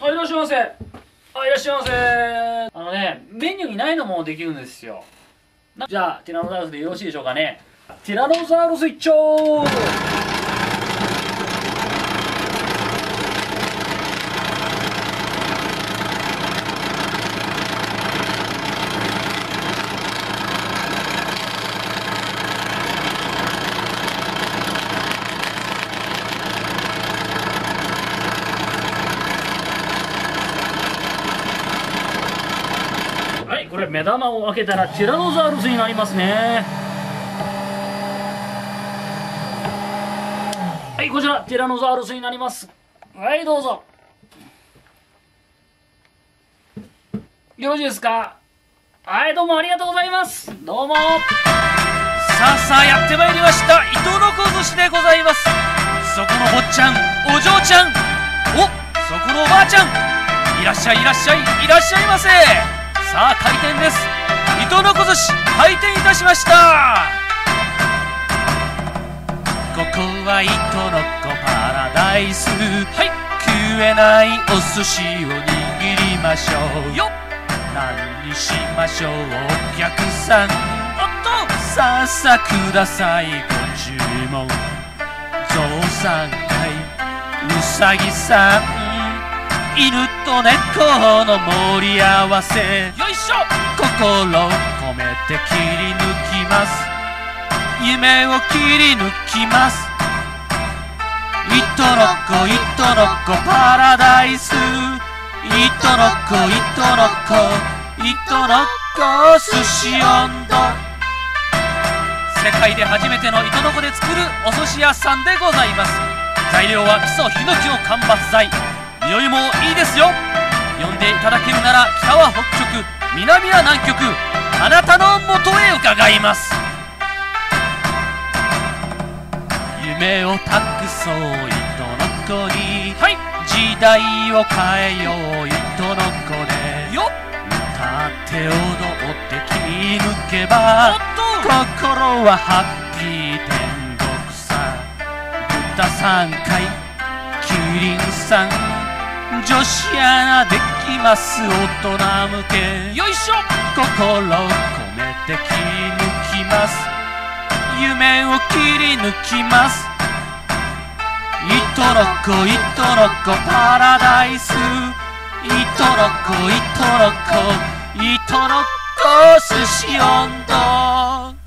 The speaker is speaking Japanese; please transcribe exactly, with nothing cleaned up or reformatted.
あ、いらっしゃいませ。あ、いらっしゃいませ。あのね、メニューにないのもできるんですよ。じゃあ、ティラノザウルスでよろしいでしょうかね。ティラノザウルス一丁。はい、これ目玉を開けたらティラノザウルスになりますね。はい、こちらティラノザウルスになります。はい、どうぞ。よろしいですか。はい、どうもありがとうございます。どうも。さあさあやってまいりました、糸のこ寿司でございます。そこの坊ちゃん、お嬢ちゃん、お、そこのおばあちゃん、いらっしゃいいらっしゃいいらっしゃいませ。さあ開店です。糸のこ寿司開店いたしました。ここは糸のこパラダイス。はい、食えないお寿司を握りましょうよ。何にしましょうお客さん。おっと、さあさあくださいご注文。ゾウさんかいうさぎさん、犬と猫の盛り合わせ。よいしょ。心込めて切り抜きます。夢を切り抜きます。糸のこ糸のこパラダイス。糸のこ糸のこ糸のこ寿司音頭。世界で初めての糸のこで作るお寿司屋さんでございます。材料は基礎ヒノキの間伐材。匂いもいいですよ。呼んでいただけるなら北は北極、南は南極、あなたの元へ伺います。夢を託そう糸のこに、はい、時代を変えよう糸のこでよ。歌って踊って切り抜けば心はハッピー天国さ。豚さんかいキリンさん、女子アナできます大人向け。よいしょ。心を込めて切り抜きます。夢を切り抜きます。糸のこ糸のこパラダイス。糸のこ糸のこ糸のこ寿司音頭。